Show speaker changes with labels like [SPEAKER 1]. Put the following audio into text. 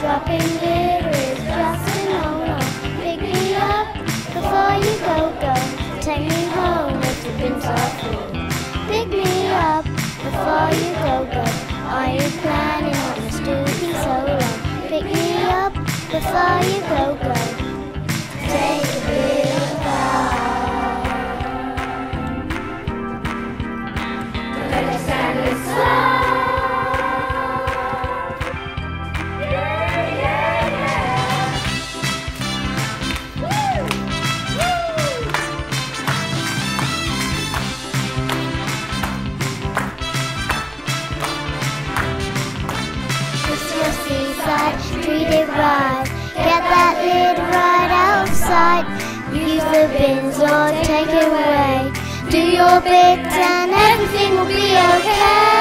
[SPEAKER 1] Dropping litter is just a no-no. Pick me up before you go. Take me home if the bins are full. Pick me up before you go. Are you planning on stooping so long? Pick me up before you go. Take a big bow. Let us stand and slow. Treat it right. Get that lid right outside. Use the bins or take it away. Do your bit and everything will be okay.